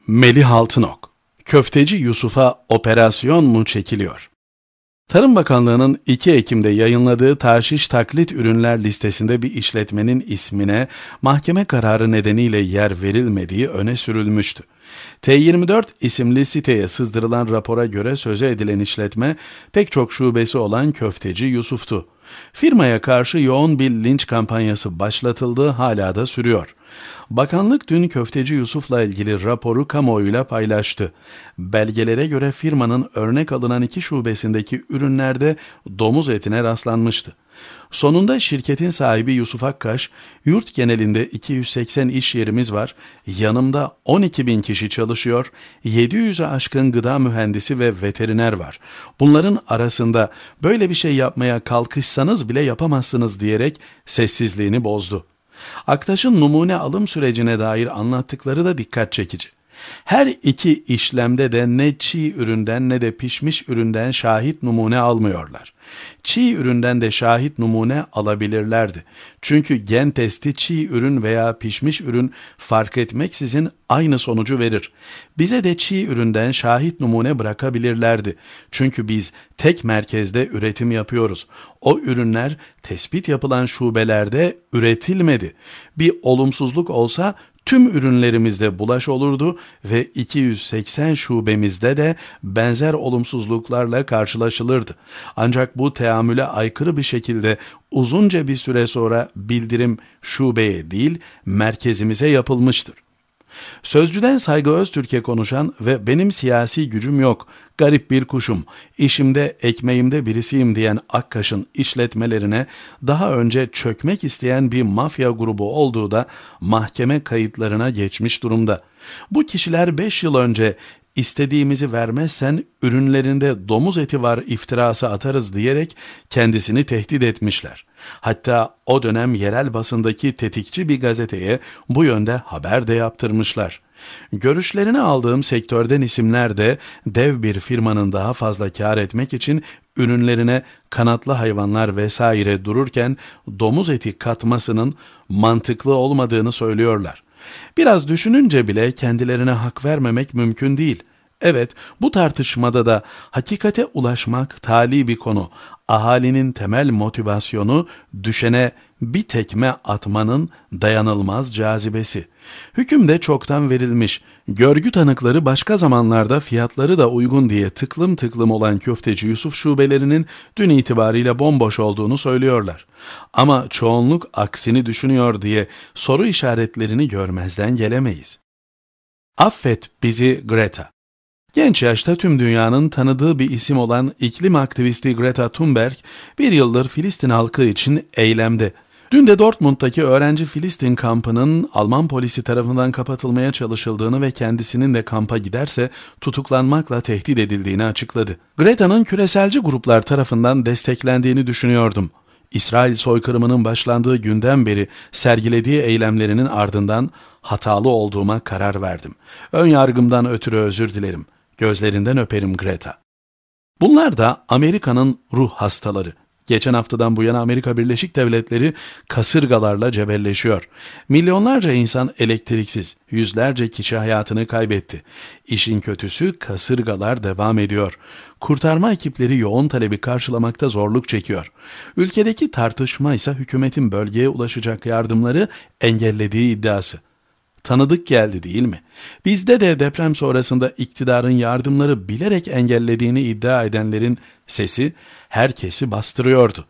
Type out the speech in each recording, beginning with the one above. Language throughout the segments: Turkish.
Melih Altınok, Köfteci Yusuf'a operasyon mu çekiliyor? Tarım Bakanlığı'nın 2 Ekim'de yayınladığı tahşiş taklit ürünler listesinde bir işletmenin ismine mahkeme kararı nedeniyle yer verilmediği öne sürülmüştü. T24 isimli siteye sızdırılan rapora göre söze edilen işletme pek çok şubesi olan Köfteci Yusuf'tu. Firmaya karşı yoğun bir linç kampanyası başlatıldığı hala da sürüyor. Bakanlık dün Köfteci Yusuf'la ilgili raporu kamuoyuyla paylaştı. Belgelere göre firmanın örnek alınan 2 şubesindeki ürünlerde domuz etine rastlanmıştı. Sonunda şirketin sahibi Yusuf Akkaş, yurt genelinde 280 iş yerimiz var, yanımda 12.000 kişi çalışıyor, 700'e aşkın gıda mühendisi ve veteriner var. Bunların arasında böyle bir şey yapmaya kalkışsanız bile yapamazsınız diyerek sessizliğini bozdu. Aktaş'ın numune alım sürecine dair anlattıkları da dikkat çekici. Her 2 işlemde de ne çiğ üründen ne de pişmiş üründen şahit numune almıyorlar. Çiğ üründen de şahit numune alabilirlerdi. Çünkü gen testi çiğ ürün veya pişmiş ürün fark etmeksizin aynı sonucu verir. Bize de çiğ üründen şahit numune bırakabilirlerdi. Çünkü biz tek merkezde üretim yapıyoruz. O ürünler tespit yapılan şubelerde üretilmedi. Bir olumsuzluk olsa tüm ürünlerimizde bulaş olurdu ve 280 şubemizde de benzer olumsuzluklarla karşılaşılırdı. Ancak bu teamüle aykırı bir şekilde uzunca bir süre sonra bildirim şubeye değil merkezimize yapılmıştır. Sözcüden Saygı Öztürk'e konuşan ve benim siyasi gücüm yok, garip bir kuşum, işimde ekmeğimde birisiyim diyen Akkaş'ın işletmelerine daha önce çökmek isteyen bir mafya grubu olduğu da mahkeme kayıtlarına geçmiş durumda. Bu kişiler 5 yıl önce istediğimizi vermezsen ürünlerinde domuz eti var iftirası atarız diyerek kendisini tehdit etmişler. Hatta o dönem yerel basındaki tetikçi bir gazeteye bu yönde haber de yaptırmışlar. Görüşlerini aldığım sektörden isimler de dev bir firmanın daha fazla kar etmek için ürünlerine kanatlı hayvanlar vesaire dururken domuz eti katmasının mantıklı olmadığını söylüyorlar. Biraz düşününce bile kendilerine hak vermemek mümkün değil. Evet, bu tartışmada da hakikate ulaşmak tali bir konu. Ahalinin temel motivasyonu düşene bir tekme atmanın dayanılmaz cazibesi. Hüküm de çoktan verilmiş. Görgü tanıkları başka zamanlarda fiyatları da uygun diye tıklım tıklım olan Köfteci Yusuf şubelerinin dün itibariyle bomboş olduğunu söylüyorlar. Ama çoğunluk aksini düşünüyor diye soru işaretlerini görmezden gelemeyiz. Affet bizi Greta. Genç yaşta tüm dünyanın tanıdığı bir isim olan iklim aktivisti Greta Thunberg bir yıldır Filistin halkı için eylemde. Dün de Dortmund'daki öğrenci Filistin kampının Alman polisi tarafından kapatılmaya çalışıldığını ve kendisinin de kampa giderse tutuklanmakla tehdit edildiğini açıkladı. Greta'nın küreselci gruplar tarafından desteklendiğini düşünüyordum. İsrail soykırımının başlandığı günden beri sergilediği eylemlerinin ardından hatalı olduğuma karar verdim. Ön yargımdan ötürü özür dilerim. Gözlerinden öperim Greta. Bunlar da Amerika'nın ruh hastaları. Geçen haftadan bu yana Amerika Birleşik Devletleri kasırgalarla cebelleşiyor. Milyonlarca insan elektriksiz, yüzlerce kişi hayatını kaybetti. İşin kötüsü kasırgalar devam ediyor. Kurtarma ekipleri yoğun talebi karşılamakta zorluk çekiyor. Ülkedeki tartışma ise hükümetin bölgeye ulaşacak yardımları engellediği iddiası. Tanıdık geldi değil mi? Bizde de deprem sonrasında iktidarın yardımları bilerek engellediğini iddia edenlerin sesi herkesi bastırıyordu.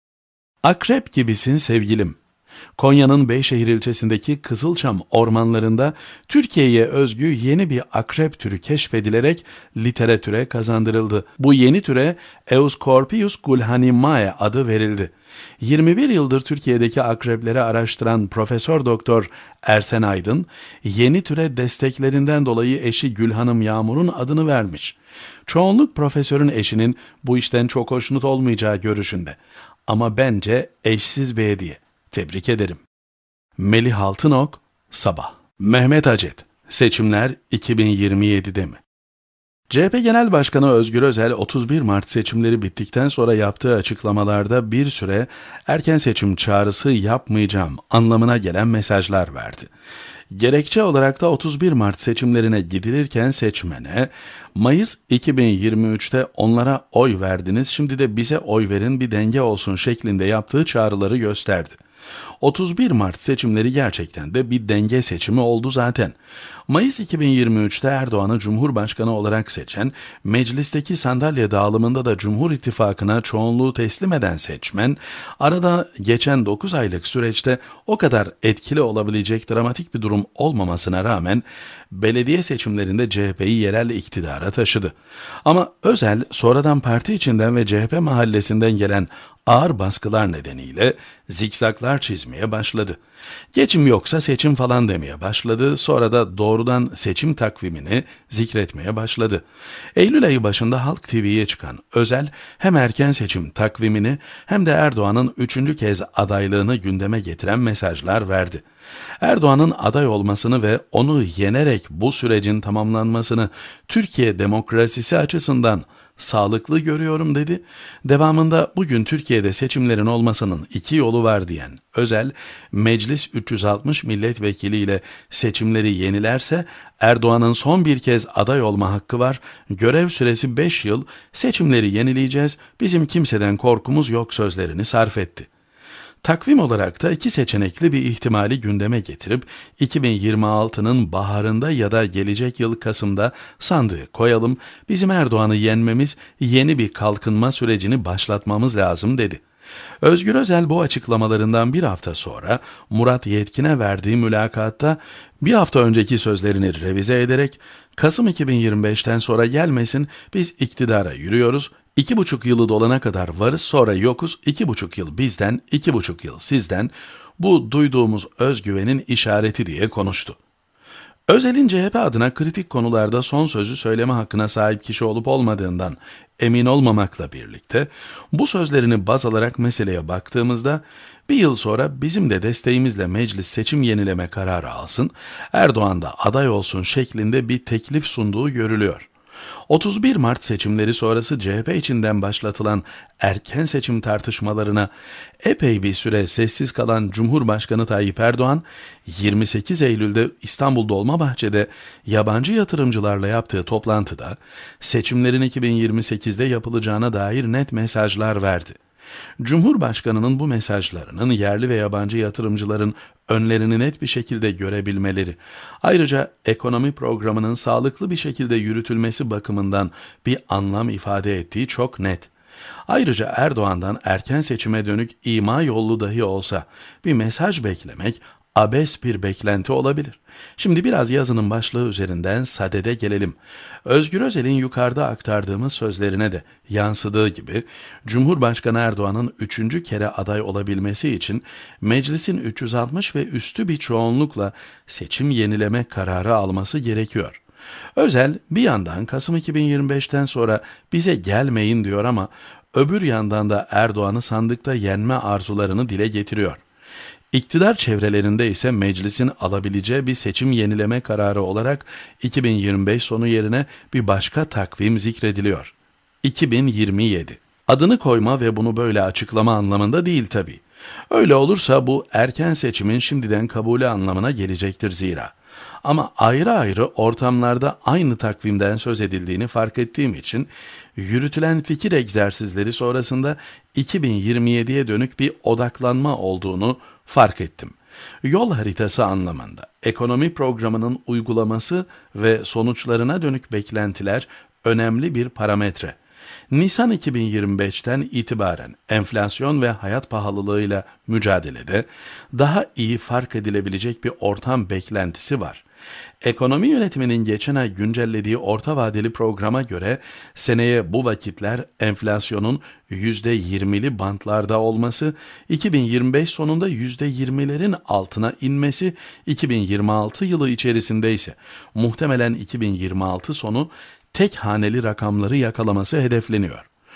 Akrep gibisin sevgilim. Konya'nın Beyşehir ilçesindeki Kızılçam ormanlarında Türkiye'ye özgü yeni bir akrep türü keşfedilerek literatüre kazandırıldı. Bu yeni türe Euscorpius gulhanimae adı verildi. 21 yıldır Türkiye'deki akrepleri araştıran Profesör Doktor Ersen Aydın, yeni türe desteklerinden dolayı eşi Gülhanım Yağmur'un adını vermiş. Çoğunluk profesörün eşinin bu işten çok hoşnut olmayacağı görüşünde. Ama bence eşsiz bir hediye. Tebrik ederim. Melih Altınok, Sabah. Mehmet Acet, seçimler 2027'de mi? CHP Genel Başkanı Özgür Özel 31 Mart seçimleri bittikten sonra yaptığı açıklamalarda bir süre erken seçim çağrısı yapmayacağım anlamına gelen mesajlar verdi. Gerekçe olarak da 31 Mart seçimlerine gidilirken seçmene, Mayıs 2023'te onlara oy verdiniz, şimdi de bize oy verin bir denge olsun şeklinde yaptığı çağrıları gösterdi. 31 Mart seçimleri gerçekten de bir denge seçimi oldu zaten. Mayıs 2023'te Erdoğan'ı Cumhurbaşkanı olarak seçen, meclisteki sandalye dağılımında da Cumhur İttifakı'na çoğunluğu teslim eden seçmen, arada geçen 9 aylık süreçte o kadar etkili olabilecek dramatik bir durum olmamasına rağmen belediye seçimlerinde CHP'yi yerel iktidara taşıdı. Ama Özel sonradan parti içinden ve CHP mahallesinden gelen ağır baskılar nedeniyle zikzaklar çizmeye başladı. Geçim yoksa seçim falan demeye başladı, sonra da doğrudan seçim takvimini zikretmeye başladı. Eylül ayı başında Halk TV'ye çıkan Özel hem erken seçim takvimini hem de Erdoğan'ın 3. kez adaylığını gündeme getiren mesajlar verdi. Erdoğan'ın aday olmasını ve onu yenerek bu sürecin tamamlanmasını Türkiye demokrasisi açısından sağlıklı görüyorum dedi. Devamında bugün Türkiye'de seçimlerin olmasının 2 yolu var diyen Özel, meclis 360 milletvekili ile seçimleri yenilerse Erdoğan'ın son bir kez aday olma hakkı var, görev süresi 5 yıl, seçimleri yenileyeceğiz, bizim kimseden korkumuz yok sözlerini sarf etti. Takvim olarak da 2 seçenekli bir ihtimali gündeme getirip 2026'nın baharında ya da gelecek yıl Kasım'da sandığı koyalım, bizim Erdoğan'ı yenmemiz, yeni bir kalkınma sürecini başlatmamız lazım dedi. Özgür Özel bu açıklamalarından bir hafta sonra Murat Yetkin'e verdiği mülakatta bir hafta önceki sözlerini revize ederek Kasım 2025'ten sonra gelmesin, biz iktidara yürüyoruz, 2,5 yılı dolana kadar varız, sonra yokuz, 2,5 yıl bizden, 2,5 yıl sizden, bu duyduğumuz özgüvenin işareti diye konuştu. Özel'in CHP adına kritik konularda son sözü söyleme hakkına sahip kişi olup olmadığından emin olmamakla birlikte bu sözlerini baz alarak meseleye baktığımızda bir yıl sonra bizim de desteğimizle meclis seçim yenileme kararı alsın, Erdoğan da aday olsun şeklinde bir teklif sunduğu görülüyor. 31 Mart seçimleri sonrası CHP içinden başlatılan erken seçim tartışmalarına epey bir süre sessiz kalan Cumhurbaşkanı Tayyip Erdoğan, 28 Eylül'de İstanbul Dolmabahçe'de yabancı yatırımcılarla yaptığı toplantıda seçimlerin 2028'de yapılacağına dair net mesajlar verdi. Cumhurbaşkanının bu mesajlarının yerli ve yabancı yatırımcıların önlerini net bir şekilde görebilmeleri, ayrıca ekonomi programının sağlıklı bir şekilde yürütülmesi bakımından bir anlam ifade ettiği çok net. Ayrıca Erdoğan'dan erken seçime dönük ima yollu dahi olsa bir mesaj beklemek abes bir beklenti olabilir. Şimdi biraz yazının başlığı üzerinden sadede gelelim. Özgür Özel'in yukarıda aktardığımız sözlerine de yansıdığı gibi Cumhurbaşkanı Erdoğan'ın 3. kere aday olabilmesi için meclisin 360 ve üstü bir çoğunlukla seçim yenileme kararı alması gerekiyor. Özel bir yandan Kasım 2025'ten sonra bize gelmeyin diyor ama öbür yandan da Erdoğan'ı sandıkta yenme arzularını dile getiriyor. İktidar çevrelerinde ise meclisin alabileceği bir seçim yenileme kararı olarak 2025 sonu yerine bir başka takvim zikrediliyor. 2027. Adını koyma ve bunu böyle açıklama anlamında değil tabii. Öyle olursa bu erken seçimin şimdiden kabulü anlamına gelecektir zira. Ama ayrı ayrı ortamlarda aynı takvimden söz edildiğini fark ettiğim için yürütülen fikir egzersizleri sonrasında 2027'ye dönük bir odaklanma olduğunu fark ettim. Yol haritası anlamında ekonomi programının uygulaması ve sonuçlarına dönük beklentiler önemli bir parametre. Nisan 2025'ten itibaren enflasyon ve hayat pahalılığıyla mücadelede daha iyi fark edilebilecek bir ortam beklentisi var. Ekonomi yönetiminin geçen ay güncellediği orta vadeli programa göre seneye bu vakitler enflasyonun %20'li bantlarda olması, 2025 sonunda %20'lerin altına inmesi, 2026 yılı içerisinde ise muhtemelen 2026 sonu tek haneli rakamları yakalaması hedefleniyor.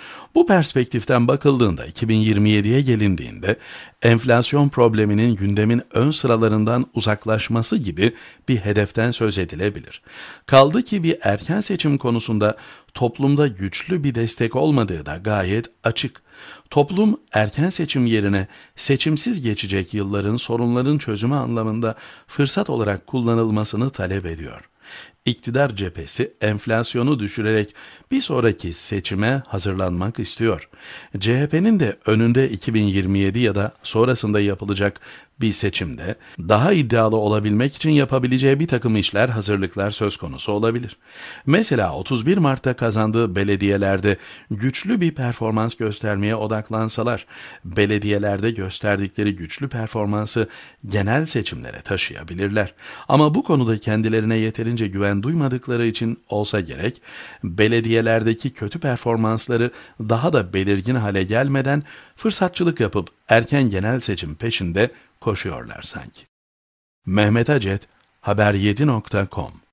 Bu perspektiften bakıldığında 2027'ye gelindiğinde enflasyon probleminin gündemin ön sıralarından uzaklaşması gibi bir hedeften söz edilebilir. Kaldı ki bir erken seçim konusunda toplumda güçlü bir destek olmadığı da gayet açık. Toplum erken seçim yerine seçimsiz geçecek yılların sorunların çözümü anlamında fırsat olarak kullanılmasını talep ediyor. İktidar cephesi enflasyonu düşürerek bir sonraki seçime hazırlanmak istiyor. CHP'nin de önünde 2027 ya da sonrasında yapılacak bir seçimde daha iddialı olabilmek için yapabileceği bir takım işler, hazırlıklar söz konusu olabilir. Mesela 31 Mart'ta kazandığı belediyelerde güçlü bir performans göstermeye odaklansalar, belediyelerde gösterdikleri güçlü performansı genel seçimlere taşıyabilirler. Ama bu konuda kendilerine yeterince güven duymadıkları için olsa gerek, belediyelerdeki kötü performansları daha da belirgin hale gelmeden fırsatçılık yapıp erken genel seçim peşinde koşuyorlar sanki. Mehmet Acet, haber7.com